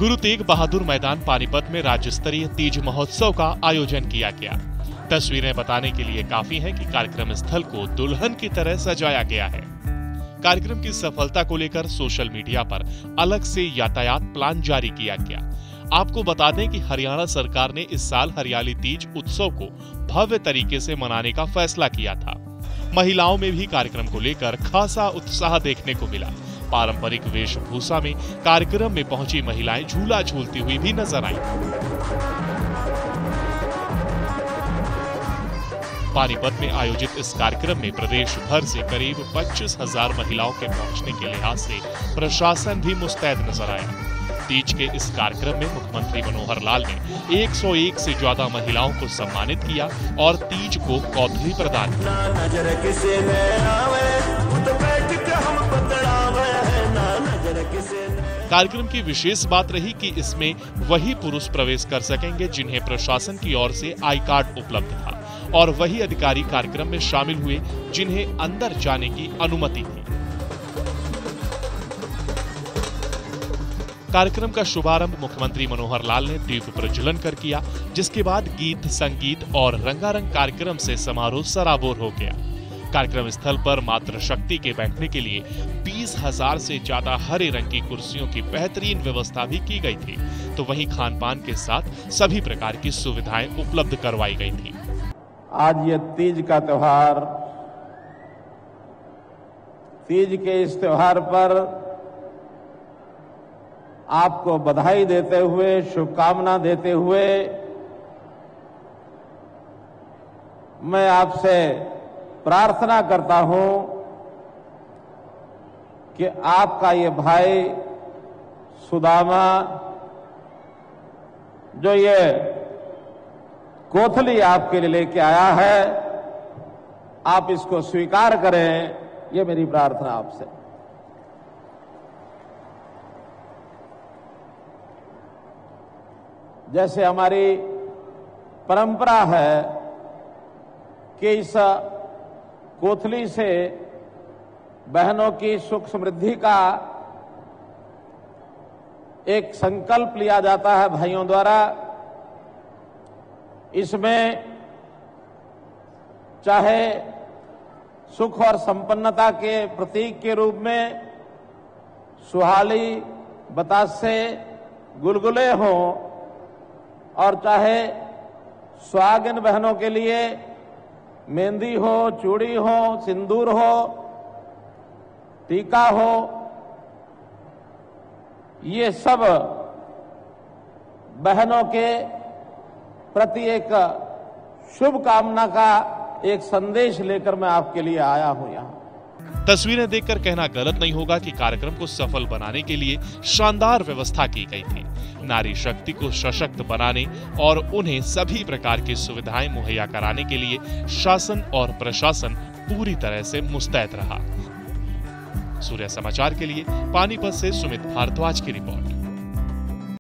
गुरु तेग बहादुर मैदान पानीपत में राज्य स्तरीय तीज महोत्सव का आयोजन किया गया। तस्वीरें बताने के लिए काफी हैं कि कार्यक्रम स्थल को दुल्हन की तरह सजाया गया है। कार्यक्रम की सफलता को लेकर सोशल मीडिया पर अलग से यातायात प्लान जारी किया गया। आपको बता दें कि हरियाणा सरकार ने इस साल हरियाली तीज उत्सव को भव्य तरीके से मनाने का फैसला किया था। महिलाओं में भी कार्यक्रम को लेकर खासा उत्साह देखने को मिला। पारंपरिक वेशभूषा में कार्यक्रम में पहुंची महिलाएं झूला झूलती हुई भी नजर आईं। पानीपत में आयोजित इस कार्यक्रम में प्रदेश भर से करीब 25,000 महिलाओं के पहुंचने के लिहाज से प्रशासन भी मुस्तैद नजर आया। तीज के इस कार्यक्रम में मुख्यमंत्री मनोहर लाल ने 101 से ज्यादा महिलाओं को सम्मानित किया और तीज को कौथली प्रदान की। कार्यक्रम की विशेष बात रही कि इसमें वही पुरुष प्रवेश कर सकेंगे जिन्हें प्रशासन की ओर से आई कार्ड उपलब्ध था, और वही अधिकारी कार्यक्रम में शामिल हुए जिन्हें अंदर जाने की अनुमति थी। कार्यक्रम का शुभारंभ मुख्यमंत्री मनोहर लाल ने दीप प्रज्वलन कर किया, जिसके बाद गीत, संगीत और रंगारंग कार्यक्रम से समारोह सराबोर हो गया। कार्यक्रम स्थल पर मातृ शक्ति के बैठने के लिए 20,000 से ज्यादा हरे रंग की कुर्सियों की बेहतरीन व्यवस्था भी की गई थी, तो वहीं खान पान के साथ सभी प्रकार की सुविधाएं उपलब्ध करवाई गई थी। आज ये तीज का त्योहार, तीज के इस त्योहार पर आपको बधाई देते हुए, शुभकामना देते हुए मैं आपसे प्रार्थना करता हूं कि आपका ये भाई सुदामा जो ये कोथली आपके लिए लेके आया है, आप इसको स्वीकार करें, ये मेरी प्रार्थना आपसे। जैसे हमारी परंपरा है कि इस कोथली से बहनों की सुख समृद्धि का एक संकल्प लिया जाता है भाइयों द्वारा। इसमें चाहे सुख और संपन्नता के प्रतीक के रूप में सुहाली, बतासे, गुलगुले हों, और चाहे सुहागिन बहनों के लिए मेहंदी हो, चूड़ी हो, सिंदूर हो, टीका हो, ये सब बहनों के प्रति एक शुभ कामना का एक संदेश लेकर मैं आपके लिए आया हूं यहां। तस्वीरें देखकर कहना गलत नहीं होगा कि कार्यक्रम को सफल बनाने के लिए शानदार व्यवस्था की गई थी। नारी शक्ति को सशक्त बनाने और उन्हें सभी प्रकार की सुविधाएं मुहैया कराने के लिए शासन और प्रशासन पूरी तरह से मुस्तैद रहा। सूर्य समाचार के लिए पानीपत से सुमित भारद्वाज की रिपोर्ट।